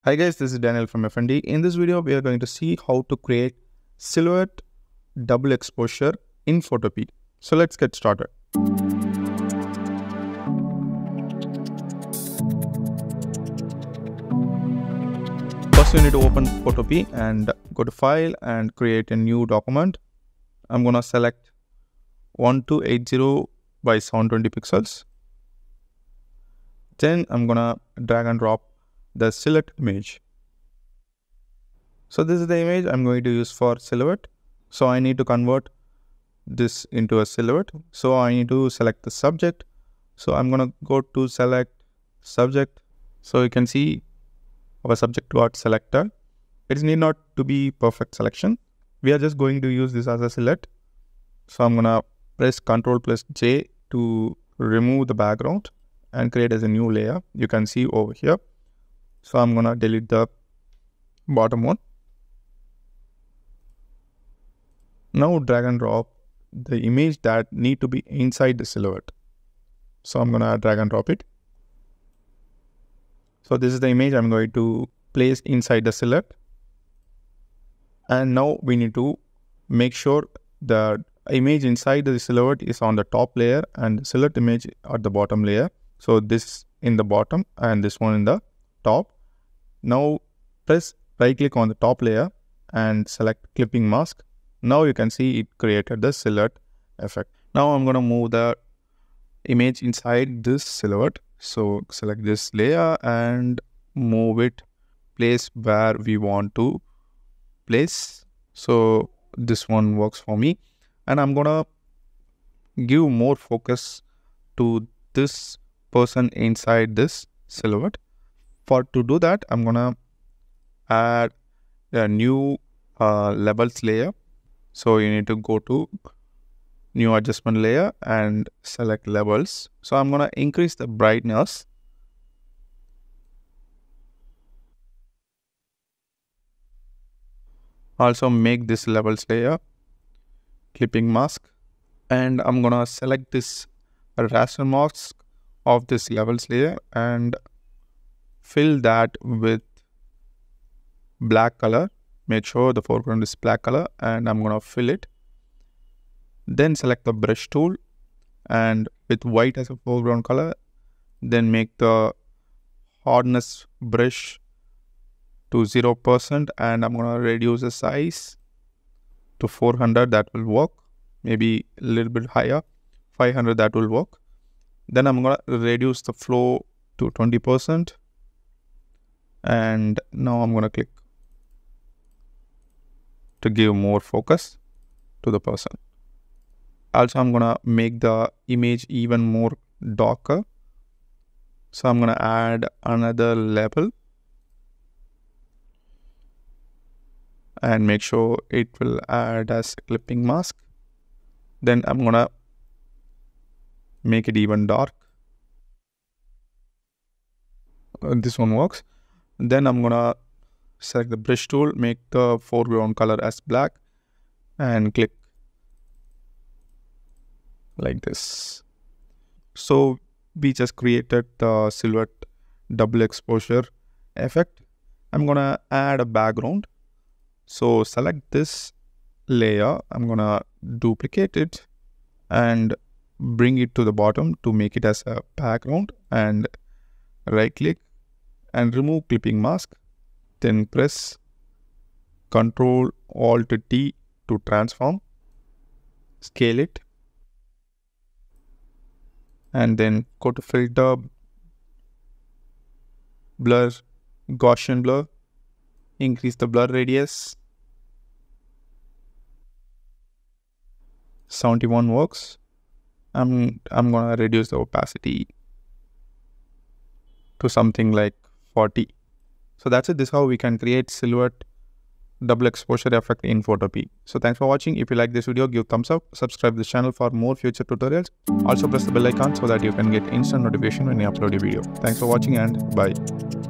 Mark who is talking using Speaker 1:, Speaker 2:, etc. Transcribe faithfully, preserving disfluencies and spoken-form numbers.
Speaker 1: Hi guys, this is Daniel from F and D. In this video, we are going to see how to create silhouette double exposure in Photopea. So let's get started. First, you need to open Photopea and go to File and create a new document. I'm going to select one two eight zero by seven twenty pixels. Then I'm going to drag and drop the silhouette image. So this is the image I'm going to use for silhouette. So I need to convert this into a silhouette. So I need to select the subject. So I'm going to go to select subject. So you can see our subject got selected. It need not to be perfect selection. We are just going to use this as a silhouette. So I'm going to press Ctrl plus J to remove the background and create as a new layer. You can see over here. So I'm going to delete the bottom one. Now drag and drop the image that need to be inside the silhouette. So I'm going to drag and drop it. So this is the image I'm going to place inside the silhouette. And now we need to make sure the image inside the silhouette is on the top layer and the silhouette image at the bottom layer. So this in the bottom and this one in the top. Now press right click on the top layer and select clipping mask. Now you can see it created the silhouette effect. Now I'm going to move the image inside this silhouette. So select this layer and move it place where we want to place. So this one works for me. And I'm going to give more focus to this person inside this silhouette. For to do that, I'm going to add a new uh, levels layer. So you need to go to new adjustment layer and select levels. So I'm going to increase the brightness. Also make this levels layer clipping mask. And I'm going to select this raster mask of this levels layer and fill that with black color. Make sure the foreground is black color and I'm going to fill it. Then select the brush tool and with white as a foreground color, then make the hardness brush to zero percent and I'm going to reduce the size to four hundred. That will work. Maybe a little bit higher, five hundred, that will work. Then I'm going to reduce the flow to twenty percent. And now I'm going to click to give more focus to the person. Also, I'm going to make the image even more darker. So I'm going to add another level and make sure it will add as a clipping mask. Then I'm going to make it even dark. Uh, this one works. Then I'm going to select the brush tool, make the foreground color as black and click like this. So we just created the silhouette double exposure effect. I'm going to add a background. So select this layer. I'm going to duplicate it and bring it to the bottom to make it as a background and right click and remove clipping mask. Then press Ctrl Alt T to transform, scale it, and then go to filter, blur, Gaussian blur, increase the blur radius. seventy-one works. I'm, I'm gonna reduce the opacity to something like forty. So that's it. This is how we can create silhouette double exposure effect in Photopea. So thanks for watching. If you like this video, give thumbs up, subscribe to this channel for more future tutorials. Also press the bell icon so that you can get instant notification when I upload a video. Thanks for watching and bye.